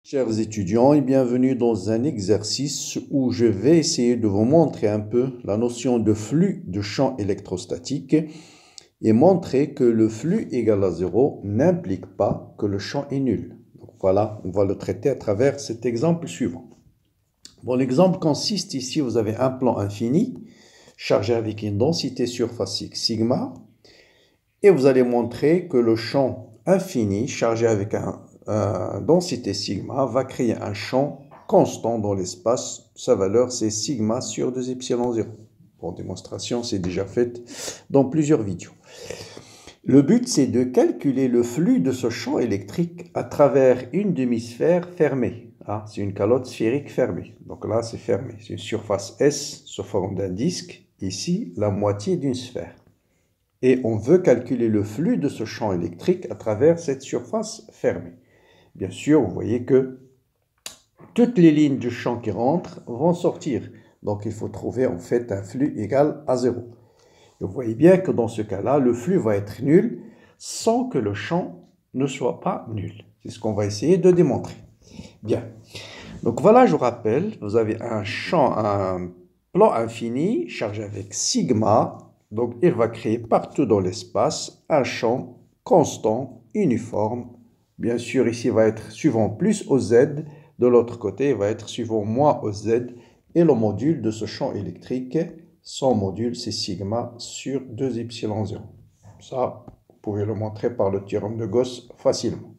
Chers étudiants, et bienvenue dans un exercice où je vais essayer de vous montrer un peu la notion de flux de champ électrostatique et montrer que le flux égal à 0 n'implique pas que le champ est nul. Donc voilà, on va le traiter à travers cet exemple suivant. Bon, l'exemple consiste ici, vous avez un plan infini chargé avec une densité surfacique sigma et vous allez montrer que le champ infini chargé avec densité sigma va créer un champ constant dans l'espace. Sa valeur, c'est sigma sur 2 epsilon 0. Pour démonstration, c'est déjà fait dans plusieurs vidéos. Le but, c'est de calculer le flux de ce champ électrique à travers une demi-sphère fermée. Ah, c'est une calotte sphérique fermée. Donc là, c'est fermé. C'est une surface S sous forme d'un disque. Ici, la moitié d'une sphère. Et on veut calculer le flux de ce champ électrique à travers cette surface fermée. Bien sûr, vous voyez que toutes les lignes du champ qui rentrent vont sortir. Donc, il faut trouver en fait un flux égal à 0. Et vous voyez bien que dans ce cas-là, le flux va être nul sans que le champ ne soit pas nul. C'est ce qu'on va essayer de démontrer. Bien. Donc voilà, je vous rappelle, vous avez un plan infini chargé avec sigma. Donc, il va créer partout dans l'espace un champ constant, uniforme. Bien sûr, ici, il va être suivant plus au z. De l'autre côté, il va être suivant moins au z. Et le module de ce champ électrique, son module, c'est sigma sur 2 epsilon 0. Ça, vous pouvez le montrer par le théorème de Gauss facilement.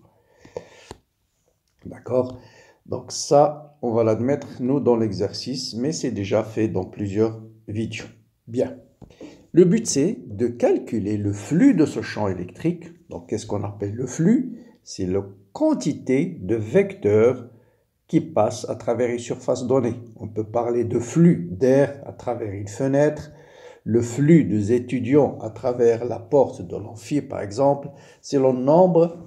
D'accord? Donc ça, on va l'admettre, nous, dans l'exercice, mais c'est déjà fait dans plusieurs vidéos. Bien. Le but, c'est de calculer le flux de ce champ électrique. Donc, qu'est-ce qu'on appelle le flux? C'est la quantité de vecteurs qui passent à travers une surface donnée. On peut parler de flux d'air à travers une fenêtre, le flux des étudiants à travers la porte de l'amphi, par exemple. C'est le nombre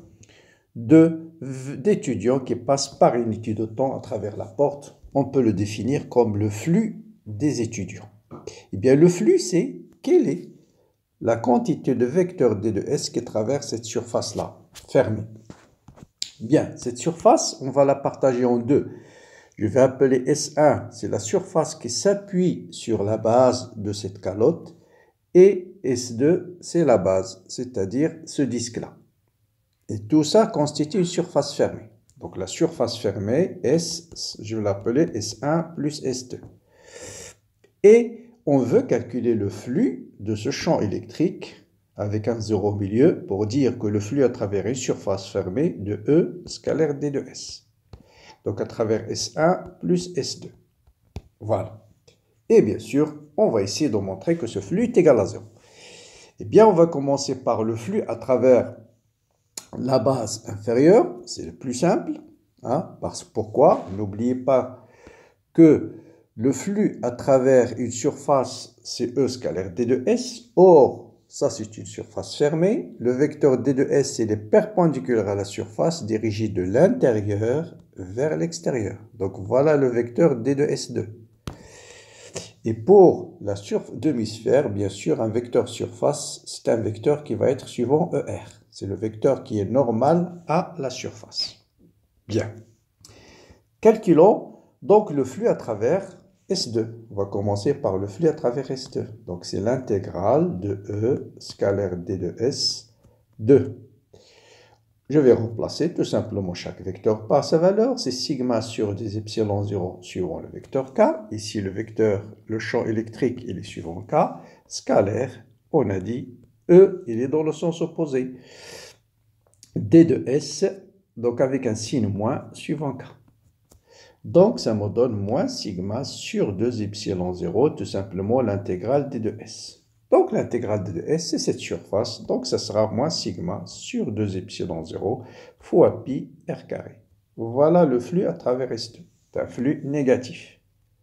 d'étudiants qui passent par une unité de temps à travers la porte. On peut le définir comme le flux des étudiants. Eh bien, le flux, c'est quelle est la quantité de vecteurs d de s qui traverse cette surface-là, fermée. Bien, cette surface, on va la partager en deux. Je vais appeler S1, c'est la surface qui s'appuie sur la base de cette calotte, et S2, c'est la base, c'est-à-dire ce disque-là. Et tout ça constitue une surface fermée. Donc la surface fermée, S, je vais l'appeler S1 plus S2. Et on veut calculer le flux de ce champ électrique avec un 0 au milieu pour dire que le flux à travers une surface fermée de E scalaire d de S. Donc à travers S1 plus S2. Voilà. Et bien sûr, on va essayer de montrer que ce flux est égal à 0. Eh bien, on va commencer par le flux à travers la base inférieure. C'est le plus simple. Pourquoi? N'oubliez pas que le flux à travers une surface, c'est E scalaire d de S. Or, ça, c'est une surface fermée. Le vecteur d de S, il est perpendiculaire à la surface, dirigé de l'intérieur vers l'extérieur. Donc, voilà le vecteur d de S2. Et pour la demi-sphère, bien sûr, un vecteur surface, c'est un vecteur qui va être suivant ER. C'est le vecteur qui est normal à la surface. Bien. Calculons donc le flux à travers S2. On va commencer par le flux à travers S2. Donc, c'est l'intégrale de E scalaire d de S 2. Je vais remplacer tout simplement chaque vecteur par sa valeur. C'est sigma sur des epsilon 0 suivant le vecteur K. Ici, le champ électrique, il est suivant K. Scalaire, on a dit E, il est dans le sens opposé. D de S, donc avec un signe moins suivant K. Donc, ça me donne moins sigma sur 2 epsilon 0, tout simplement l'intégrale d de S. Donc, l'intégrale d de S, c'est cette surface. Donc, ça sera moins sigma sur 2 epsilon 0 fois pi r carré. Voilà le flux à travers S2. C'est un flux négatif.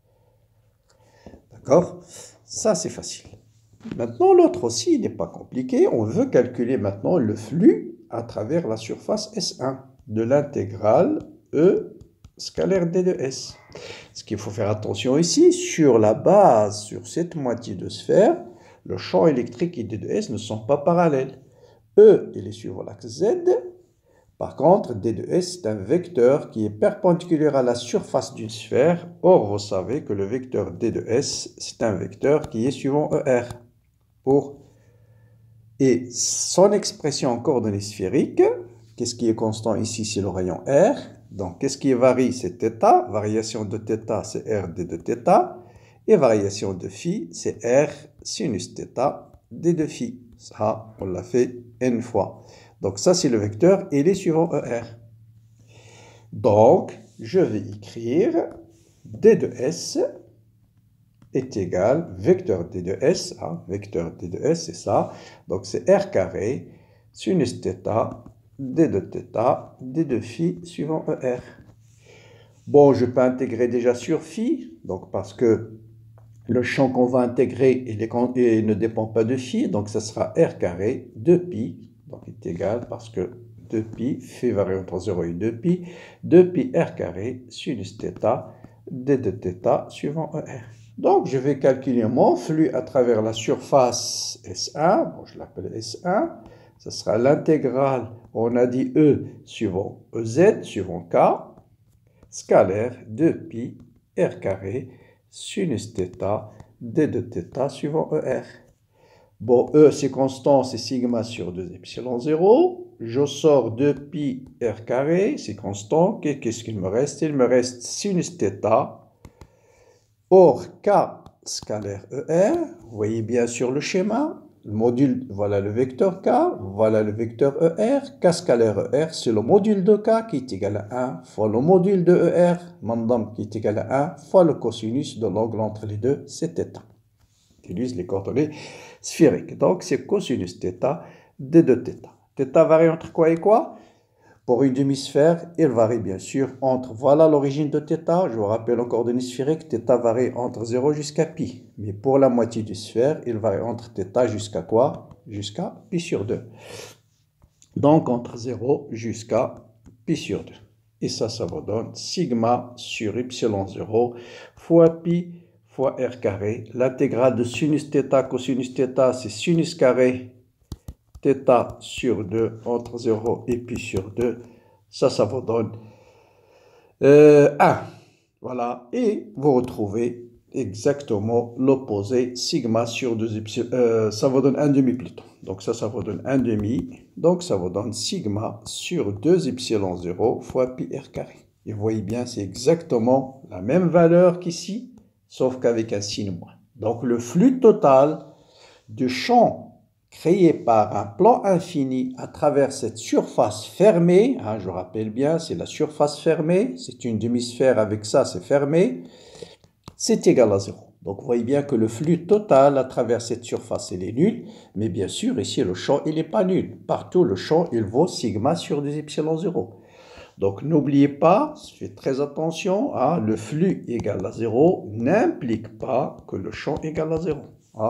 D'accord? Ça, c'est facile. Maintenant, l'autre aussi, il n'est pas compliqué. On veut calculer maintenant le flux à travers la surface S1 de l'intégrale E scalaire d de S. Ce qu'il faut faire attention ici, sur la base, sur cette moitié de sphère, le champ électrique et d de S ne sont pas parallèles. E, il est suivant l'axe Z, Par contre, D de S, c'est un vecteur qui est perpendiculaire à la surface d'une sphère. Or, vous savez que le vecteur D de S, c'est un vecteur qui est suivant ER. Et son expression en coordonnées sphériques, qu'est-ce qui est constant ici? C'est le rayon R. Donc, qu'est-ce qui varie? C'est θ. Variation de θ, c'est R d de θ. Et variation de phi, c'est R sinus θ d de phi. Ça, on l'a fait n fois. Donc, ça, c'est le vecteur et il est suivant ER. Donc, je vais écrire D de S est égal, vecteur D de S, vecteur D de S, c'est ça. Donc, c'est R carré, sinus θ, D de θ, D de phi, suivant ER. Bon, je peux intégrer déjà sur phi, donc parce que le champ qu'on va intégrer il ne dépend pas de phi, donc ça sera R carré, 2pi, donc est égal, parce que 2pi fait varier entre 0 et 2pi, 2pi R carré, sinus θ, D de θ, suivant ER. Donc, je vais calculer mon flux à travers la surface S1. Bon, je l'appelle S1. Ce sera l'intégrale, on a dit E suivant EZ, suivant K, scalaire 2pi R carré, sinus θ, D de θ, suivant ER. Bon, E, c'est constant, c'est sigma sur 2 epsilon 0. Je sors 2pi R carré, c'est constant. Qu'est-ce qu'il me reste? Il me reste sinus θ. Or, K scalaire ER, vous voyez bien sur le schéma, le module, voilà le vecteur K, voilà le vecteur ER, K scalaire ER, c'est le module de K qui est égal à 1 fois le module de ER, mandam qui est égal à 1 fois le cosinus de l'angle entre les deux, c'est θ. On utilise les coordonnées sphériques. Donc, c'est cosinus θ, d de θ. Θ varie entre quoi et quoi? Pour une demi-sphère, il varie bien sûr entre, voilà l'origine de θ, je vous rappelle en coordonnées sphériques, θ varie entre 0 jusqu'à pi. Mais pour la moitié du sphère, il varie entre θ jusqu'à quoi? Jusqu'à pi sur 2. Donc entre 0 jusqu'à pi sur 2. Et ça vous donne sigma sur epsilon 0 fois pi fois r carré. L'intégrale de sinus θ cosinus θ, c'est sinus carré θ sur 2 entre 0 et pi sur 2, ça vous donne 1. Voilà, et vous retrouvez exactement l'opposé, sigma sur 2 epsilon, ça vous donne 1 demi plutôt. Donc ça vous donne 1 demi, donc ça vous donne sigma sur 2 epsilon 0 fois pi r carré. Et vous voyez bien, c'est exactement la même valeur qu'ici, sauf qu'avec un signe moins. Donc le flux total du champ créé par un plan infini à travers cette surface fermée, je rappelle bien, c'est la surface fermée, c'est une demi-sphère avec ça, c'est fermé, c'est égal à 0. Donc vous voyez bien que le flux total à travers cette surface, il est nul, mais bien sûr, ici, le champ, il n'est pas nul. Partout, le champ, il vaut sigma sur 2 epsilon 0. Donc n'oubliez pas, faites très attention, le flux égal à 0 n'implique pas que le champ égal à 0.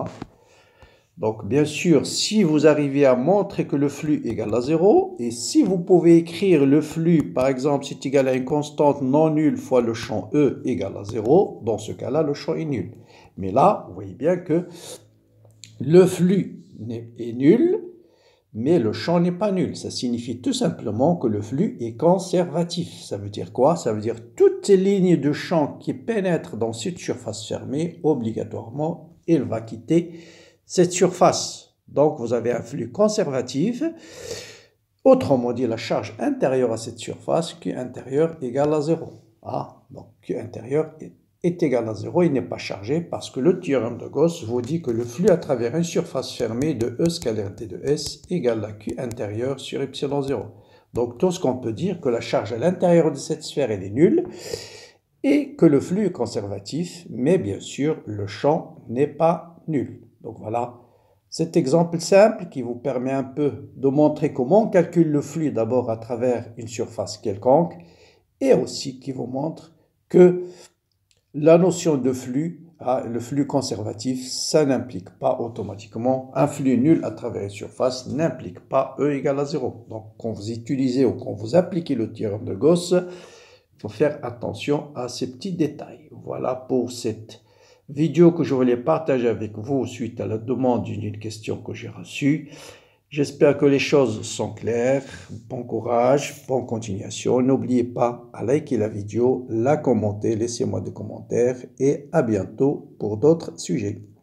Donc, bien sûr, si vous arrivez à montrer que le flux égale à 0, et si vous pouvez écrire le flux, par exemple, c'est égal à une constante non nulle fois le champ E égale à 0, dans ce cas-là, le champ est nul. Mais là, vous voyez bien que le flux est nul, mais le champ n'est pas nul. Ça signifie tout simplement que le flux est conservatif. Ça veut dire quoi? Ça veut dire toutes les lignes de champ qui pénètrent dans cette surface fermée, obligatoirement, elle va quitter cette surface. Donc, vous avez un flux conservatif. Autrement dit, la charge intérieure à cette surface, Q intérieur égale à 0. Donc, Q intérieur est égal à 0. Il n'est pas chargé parce que le théorème de Gauss vous dit que le flux à travers une surface fermée de E scalaire D de S égale à Q intérieur sur epsilon 0. Donc, tout ce qu'on peut dire que la charge à l'intérieur de cette sphère, elle est nulle et que le flux est conservatif, mais bien sûr, le champ n'est pas nul. Donc voilà, cet exemple simple qui vous permet un peu de montrer comment on calcule le flux d'abord à travers une surface quelconque et aussi qui vous montre que la notion de flux, le flux conservatif, ça n'implique pas automatiquement un flux nul à travers une surface, n'implique pas E égale à 0. Donc quand vous utilisez ou quand vous appliquez le théorème de Gauss, il faut faire attention à ces petits détails. Voilà pour cette vidéo que je voulais partager avec vous suite à la demande d'une question que j'ai reçue. J'espère que les choses sont claires. Bon courage, bonne continuation. N'oubliez pas à liker la vidéo, la commenter, laissez-moi des commentaires et à bientôt pour d'autres sujets.